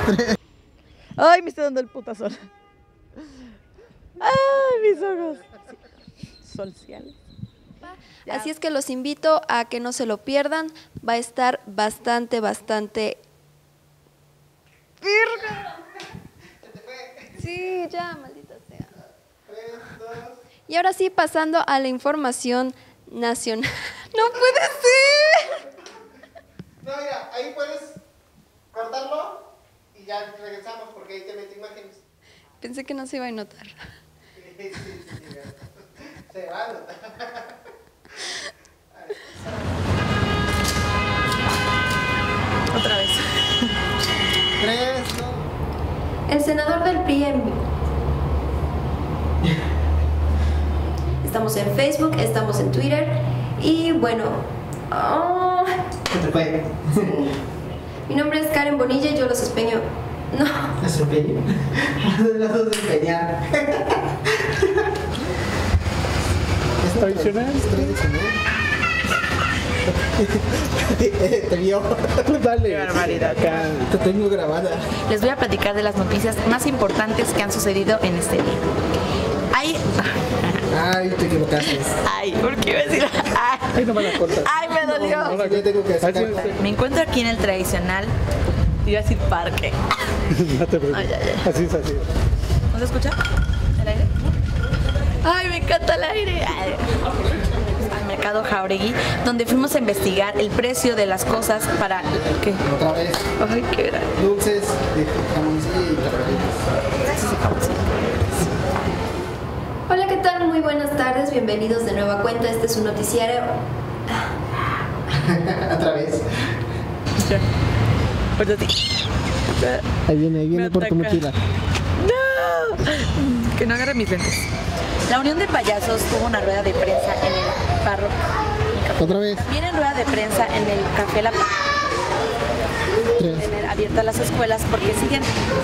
Ay, me está dando el puta sol. Ay, mis ojos. Sociales. Así es que los invito a que no se lo pierdan. Va a estar bastante. Sí, ya, maldita sea. Y ahora sí, pasando a la información nacional. ¡No puede ser! No, mira, ahí puedes cortarlo y ya regresamos porque ahí te meto imágenes. Pensé que no se iba a notar. Sí, se va a notar. Otra vez. 3, 2. El senador del PRI Estamos en Facebook, estamos en Twitter y bueno... ¿Qué te fue? Mi nombre es Karen Bonilla y yo los espeño... No. ¿Las empeño? Las dos de empeñar. ¿Es tradicional? Es tradicional. Te vio. Dale. Qué barbaridad. Acá. Te tengo grabada. Les voy a platicar de las noticias más importantes que han sucedido en este día. Ay, te equivocaste. Ay, ¿por qué iba a decir? Ahí no me la cortas. Ay, me dolió. Ahora yo tengo que sacar. Me encuentro aquí en el tradicional, iba a decir parque. No te preocupes. Ay. Así es así. ¿No se escucha? ¿El aire? Ay, me encanta el aire. Ay. Al mercado Jauregui, donde fuimos a investigar el precio de las cosas para... ¿Qué? Otra vez. Ay, qué era. Dulces de jamoncillo y carabelitos. Hola, ¿qué tal? Muy buenas tardes, bienvenidos de nueva cuenta. Este es un noticiario... Otra vez. Ya. Pues así. Ahí viene Me por tu ataca. mochila. No, que no agarre mis lentes. La Unión de Payasos tuvo una rueda de prensa en el párroco. Otra vez. Viene rueda de prensa en el Café La Paz. 3. Tener abiertas las escuelas porque siguen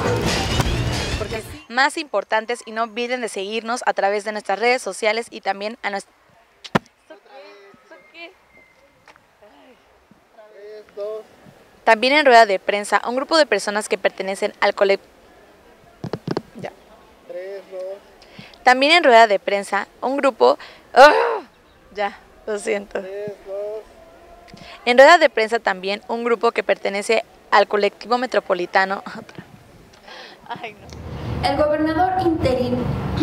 más importantes y no olviden de seguirnos a través de nuestras redes sociales y también a nuestra... También en rueda de prensa un grupo de personas que pertenecen al colectivo... Ya. 3, 2. También en rueda de prensa un grupo... ¡Oh! Ya, lo siento. 3, 2. En rueda de prensa también un grupo que pertenece al colectivo metropolitano... Ay, no. El gobernador interino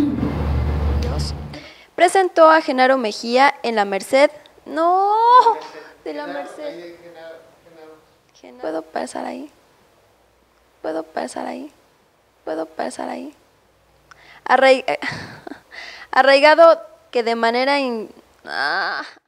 presentó a Genaro Mejía en la Merced. No, de la Merced. ¿Puedo pasar ahí? ¿Puedo pasar ahí? ¿Puedo pasar ahí? Arraigado que de manera...